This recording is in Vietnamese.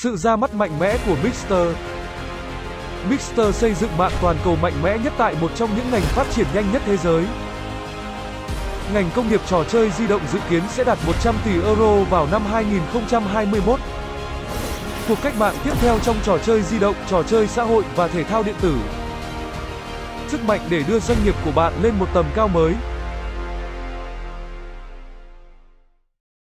Sự ra mắt mạnh mẽ của Mixer. Mixer xây dựng mạng toàn cầu mạnh mẽ nhất tại một trong những ngành phát triển nhanh nhất thế giới. Ngành công nghiệp trò chơi di động dự kiến sẽ đạt 100 tỷ euro vào năm 2021. Cuộc cách mạng tiếp theo trong trò chơi di động, trò chơi xã hội và thể thao điện tử. Sức mạnh để đưa doanh nghiệp của bạn lên một tầm cao mới.